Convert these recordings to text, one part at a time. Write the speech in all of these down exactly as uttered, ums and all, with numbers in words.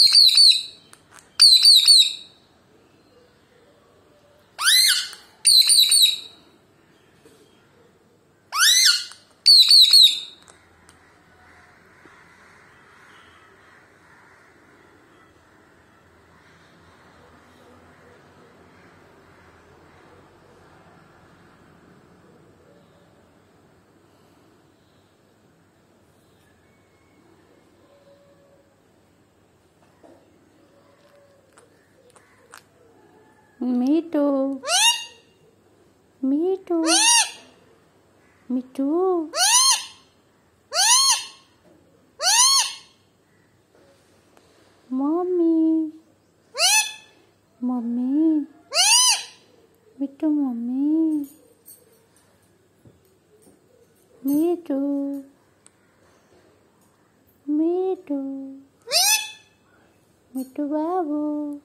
Me too. Me too. Me too. Mommy. Mommy. Me too, mommy. Me too. Me too. Me too, babu.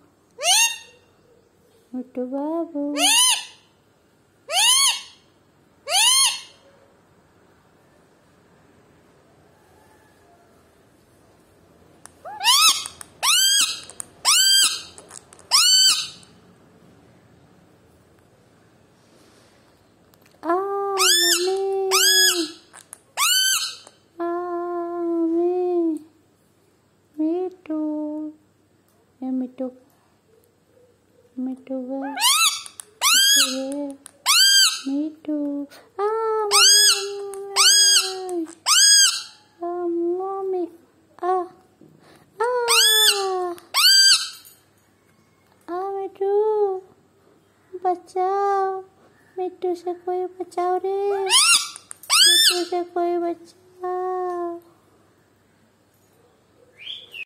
Me too, babu. Ah, mommy. Ah, mommy. Me too. Yeah, me too. Me too. Me too. Me too. Ah, mommy. Ah, mommy. Ah. Ah. Ah, me too. बचाओ, मिट्टू से कोई बचाओ रे, मिट्टू से कोई बचाओ।